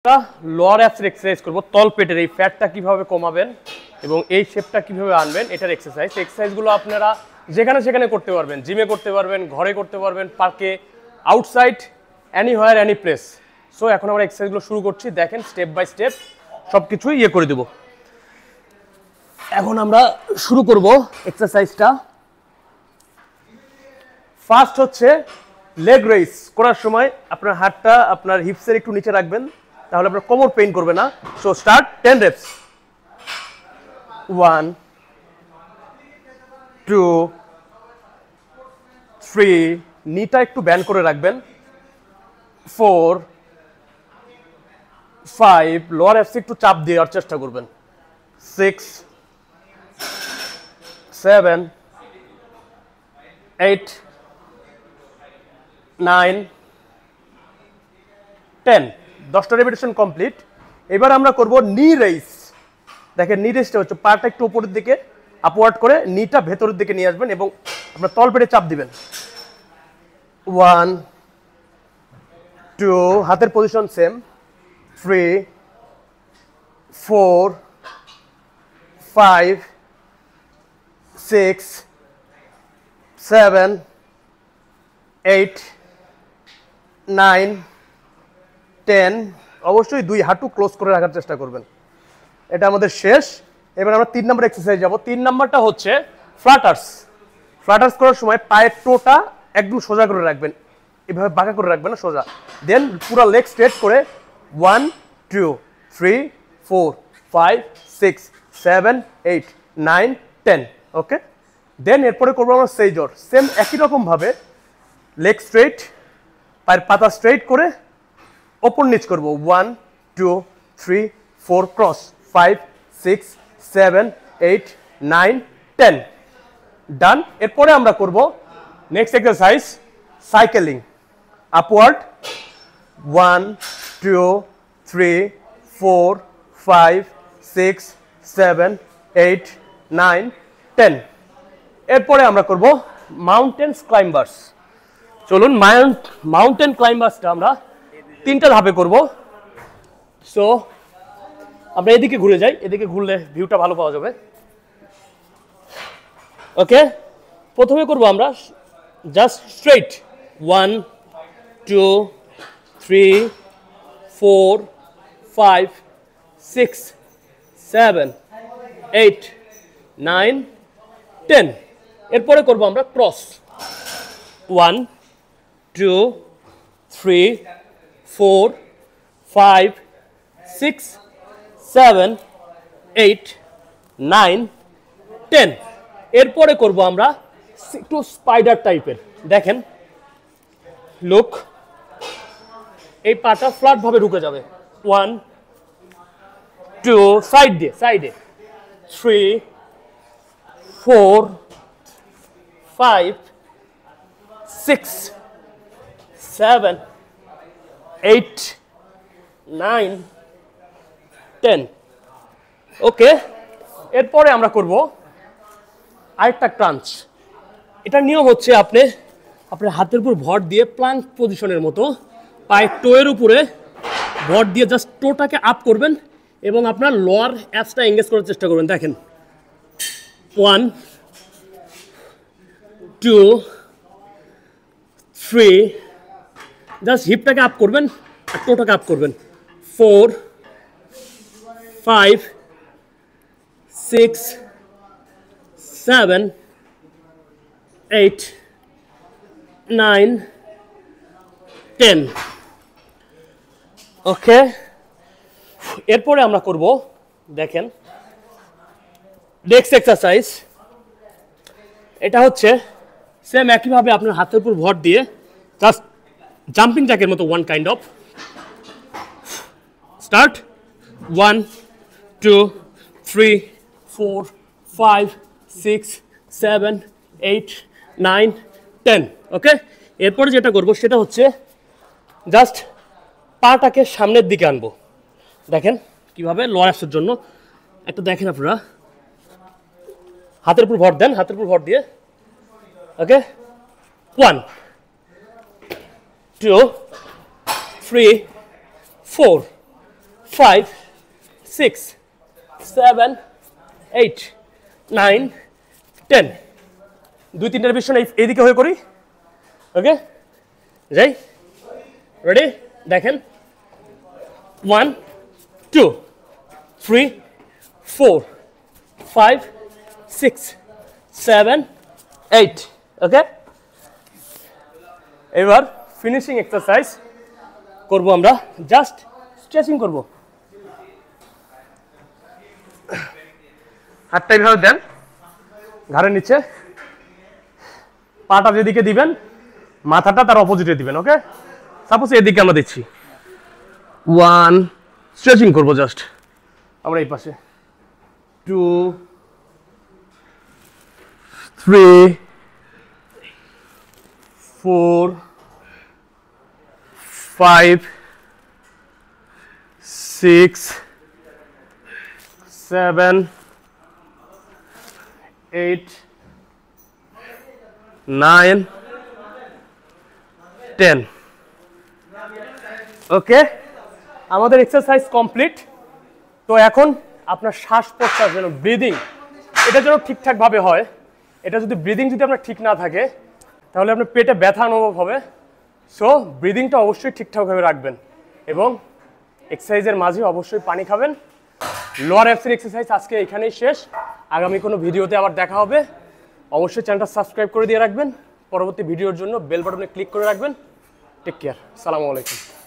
আমরা লোয়ার অ্যাপসের এক্সারসাইজ করব তলপেটের এই ফ্যাটটা কিভাবে কমাবেন এবং এই শেপটা কিভাবে আনবেন এটার এক্সারসাইজগুলো আপনারা যেখানে সেখানে করতে পারবেন, জিমে করতে পারবেন, ঘরে করতে পারবেন, পার্কে, outside, anywhere, any place. So এখন আমরা এক্সারসাইজগুলো শুরু করছি, দেখেন স্টেপ বাই স্টেপ সব কিছুই করে দেব। এখন আমরা শুরু করব এক্সারসাইজটা। ফার্স্ট হচ্ছে লেগ রেইজ করার সময় আপনার হাতটা আপনার হিপসের একটু নিচে রাখবেন, তাহলে আপনার কোমর পেইন করবে না। So start 10 reps। 1 2 3, নিটা একটু ব্যান্ড করে রাখবেন। 4 5, লোয়ার অ্যাপসে একটু চাপ দেওয়ার চেষ্টা করবেন। 6 7 8 9 10, 10টা রেপিটেশন কমপ্লিট। এবার আমরা করব নি রেইজ। দেখেন নি রেইজটা হচ্ছে পাটা একটু উপরের দিকে আপওয়ার্ড করে নিটা ভেতরের দিকে নিয়ে আসবেন এবং আপনার তলপেটে চাপ দিবেন। 1 2, হাতের পজিশন সেম। 3 4 5 6 7 8 9 10, অবশ্যই দুই হাঁটু ক্লোজ করে রাখার চেষ্টা করবেন। এটা আমাদের শেষ। এবার আমরা 3 নম্বর এক্সারসাইজ যাব। 3 নম্বরটা হচ্ছে ফ্লাটার্স। ফ্লাটার্স করার সময় পায়ের টোটা একদম সোজা করে রাখবেন, এভাবে বাঁকা করে রাখবেন না, সোজা। দেন পুরো লেগ স্ট্রেট করে 1 2 3 4 5 6 7 8 9 10, ওকে। দেন এরপরে করবো আমরা সেইজর। সেম একই রকম ভাবে লেগ স্ট্রেট, পায়ের পাতা স্ট্রেট করে ওপর নিচ করব। 1 2 3 4, ক্রস। 5 6 7 8 9 10, ডান। এরপরে আমরা করব নেক্সট এক্সারসাইজ সাইকেলিং আপওয়ার্ড। 1 2 3 4 5 6 7 8 9 10। এরপরে আমরা করব মাউন্টেন ক্লাইম্বার্স। চলুন মাউন্টেন ক্লাইম্বার্সটা আমরা 3টা ধাপে করব। সো আমরা এদিকে ঘুরে যাই, এদিকে ঘুরলে ভিউটা ভালো পাওয়া যাবে, ওকে। প্রথমে করব আমরা জাস্ট স্ট্রেট। 1 2 3 4 5 6 7 8 9 10। এরপরে করব আমরা ক্রস। 1 2 3 4 5 6 7 8 9 10। এরপরে করব আমরা একটু স্পাইডার টাইপের। দেখেন, লুক, এই পাটা ফ্ল্যাট ভাবে ঢুকে যাবে। 1 2, সাইডে 3 4 5 6 7 8 9 10, ওকে। এরপরে আমরা করব আরেকটা ক্রাঞ্চ। এটা নিয়ম হচ্ছে আপনার হাতের উপর ভর দিয়ে প্লাঙ্ক পজিশনের মতো পায়ের টোয়ের উপরে ভর দিয়ে জাস্ট টোটাকে আপ করবেন এবং আপনার লোয়ার অ্যাপসটা এঙ্গেজ করার চেষ্টা করবেন। দেখেন 1 2 3, জাস্ট হিপটাকে আপ করবেন আর টোটাকে আপ করবেন। 4 5 6 7 8 9 10, ওকে। এরপরে আমরা করব, দেখেন, নেক্সট এক্সারসাইজ। এটা হচ্ছে সেম একইভাবে আপনার হাতের উপর ভর দিয়ে জাস্ট জাম্পিং জ্যাকের মতো, one kind of. Start. 1 2 3 4 5 6 7 8 9 10, okay. এরপরে যেটা করব সেটা হচ্ছে জাস্ট পাটাকে সামনের দিকে আনবো। দেখেন কিভাবে, লোয়ার অ্যাপসের জন্য একটা দেখেন আপনারা, হাতের উপর ভর দেন, হাতের উপর ভর দিয়ে, ওকে। 1 2 3 4 5 6 7 8 9 10 দুই তিনটার বেশি এইদিকে হয়ে করি ওকে যাই রেডি দেখেন 1 2 3 4 5 6 7 8 ওকে এবার ফিনিশিং এক্সারসাইজ করব আমরা জাস্ট স্ট্রেচিং করব হাতটা এইভাবে দেন ঘাড়ের নিচে পাটা যেদিকে দিবেন মাথাটা তার অপোজিটে দিবেন ওকে সাপোজ এদিকে আমরা দিচ্ছি 1 স্ট্রেচিং করব জাস্ট আমরা এই পাশে 2 3 4 5 6 7 8 9 10 ওকে আমাদের এক্সারসাইজ কমপ্লিট তো এখন আপনার শ্বাস প্রশ্বাস যেন ব্রিদিং এটা যেন ঠিকঠাকভাবে হয় এটা যদি ব্রিদিং যদি আপনার ঠিক না থাকে তাহলে আপনার পেটে ব্যথা অনুভব হবে সো ব্রিদিংটা অবশ্যই ঠিকঠাকভাবে রাখবেন এবং এক্সারসাইজের মাঝে অবশ্যই পানি খাবেন লোয়ার অ্যাবসের এক্সারসাইজ আজকে এখানেই শেষ আগামী কোনো ভিডিওতে আবার দেখা হবে অবশ্যই চ্যানেলটা সাবস্ক্রাইব করে দিয়ে রাখবেন পরবর্তী ভিডিওর জন্য বেল বাটনে ক্লিক করে রাখবেন টেক কেয়ার আসসালামু আলাইকুম